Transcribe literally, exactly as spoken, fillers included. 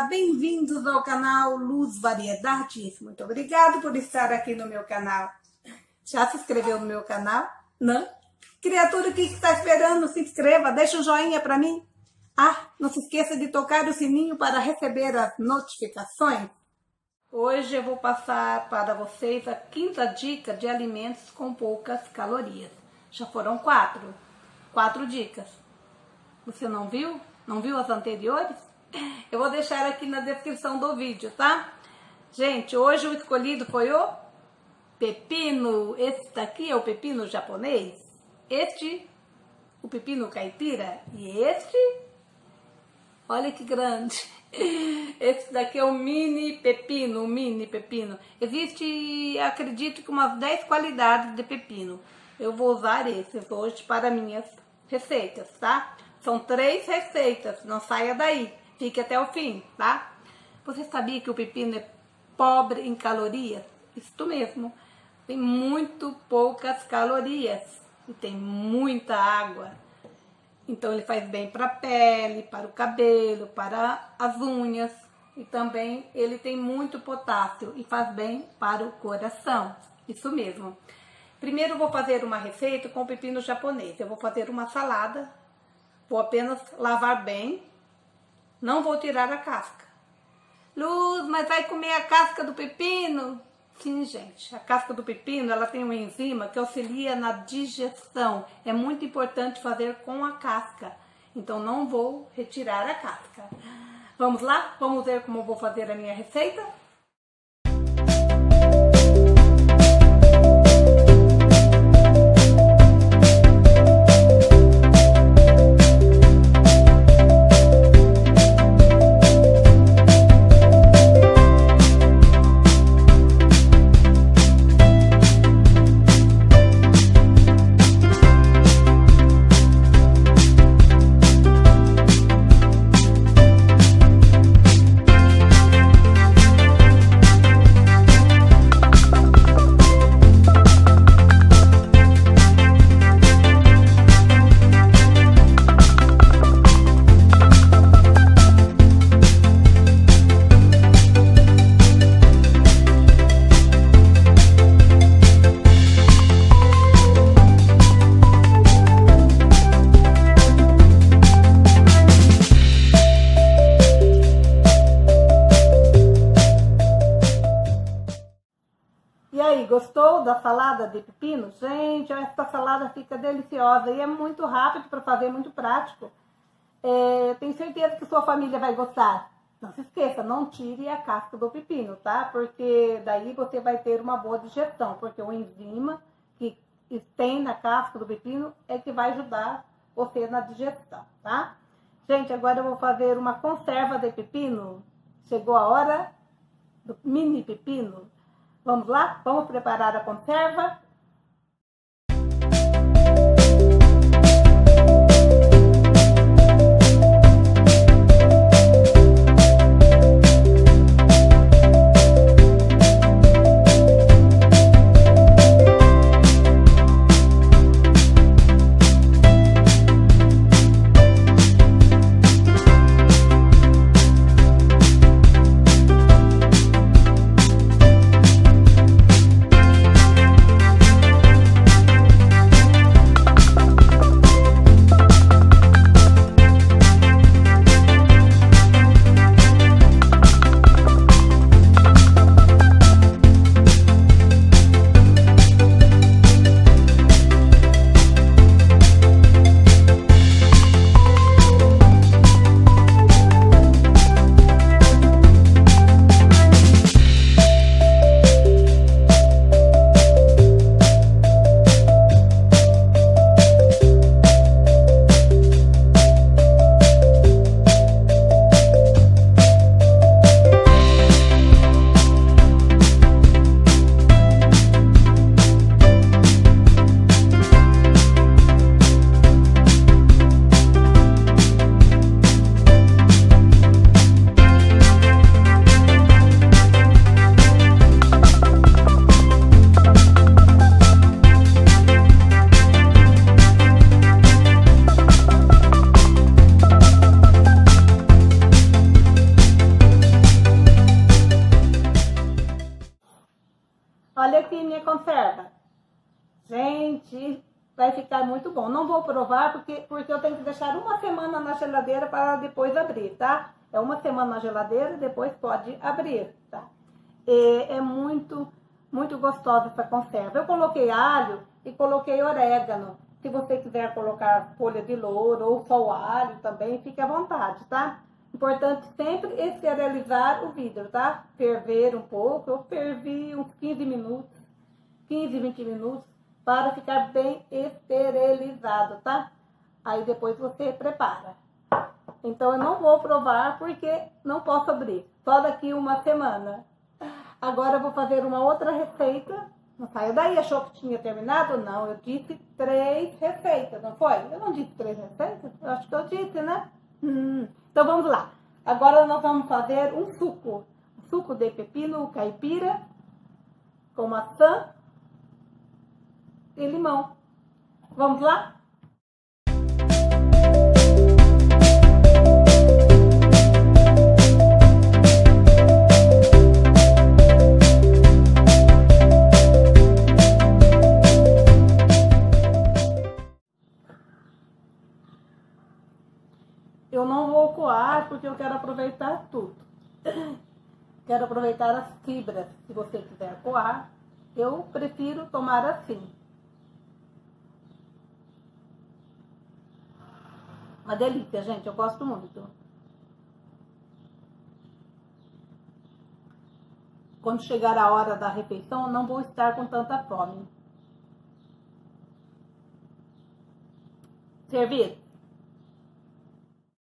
bem-vindos ao canal Luz Variedades. Muito obrigado por estar aqui no meu canal. Já se inscreveu no meu canal? Não? Criatura, o que está esperando? Se inscreva, deixa um joinha para mim. Ah, não se esqueça de tocar o sininho para receber as notificações. Hoje eu vou passar para vocês a quinta dica de alimentos com poucas calorias. Já foram quatro. Quatro dicas. Você não viu? Não viu as anteriores? Eu vou deixar aqui na descrição do vídeo, tá? Gente, hoje o escolhido foi o pepino. Esse daqui é o pepino japonês. Este, o pepino caipira. E este, olha que grande. Esse daqui é o mini pepino, o mini pepino. Existe, acredito que umas dez qualidades de pepino. Eu vou usar esses hoje para minhas receitas, tá? São três receitas, não saia daí. Fique até o fim, tá? Você sabia que o pepino é pobre em calorias? Isso mesmo. Tem muito poucas calorias e tem muita água. Então ele faz bem para a pele, para o cabelo, para as unhas. E também ele tem muito potássio e faz bem para o coração. Isso mesmo. Primeiro eu vou fazer uma receita com pepino japonês. Eu vou fazer uma salada. Vou apenas lavar bem. Não vou tirar a casca. Luz, mas vai comer a casca do pepino? Sim, gente. A casca do pepino, ela tem uma enzima que auxilia na digestão. É muito importante fazer com a casca. Então, não vou retirar a casca. Vamos lá? Vamos ver como eu vou fazer a minha receita? E aí, gostou da salada de pepino? Gente, essa salada fica deliciosa e é muito rápido para fazer, muito prático. É, tenho certeza que sua família vai gostar. Não se esqueça, não tire a casca do pepino, tá? Porque daí você vai ter uma boa digestão, porque o enzima que tem na casca do pepino é que vai ajudar você na digestão, tá? Gente, agora eu vou fazer uma conserva de pepino. Chegou a hora do mini pepino. Vamos lá? Vamos preparar a conserva? minha conserva? Gente, vai ficar muito bom. Não vou provar porque, porque eu tenho que deixar uma semana na geladeira para depois abrir, tá? É uma semana na geladeira e depois pode abrir, tá? E é muito, muito gostosa essa conserva. Eu coloquei alho e coloquei orégano. Se você quiser colocar folha de louro ou só o alho também, fique à vontade, tá? Importante sempre esterilizar o vidro, tá? Ferver um pouco, eu fervi uns quinze minutos, quinze, vinte minutos, para ficar bem esterilizado, tá? Aí depois você prepara. Então eu não vou provar porque não posso abrir, só daqui uma semana. Agora eu vou fazer uma outra receita. Não saiu daí, achou que tinha terminado? Não, eu disse três receitas, não foi? Eu não disse três receitas? Eu acho que eu disse, né? Hum, então vamos lá. Agora nós vamos fazer um suco. Um suco de pepino caipira com maçã e limão. Vamos lá? Eu não vou coar porque eu quero aproveitar tudo. Quero aproveitar as fibras. Se você quiser coar, eu prefiro tomar assim. Uma delícia, gente. Eu gosto muito. Quando chegar a hora da refeição, eu não vou estar com tanta fome. Servido?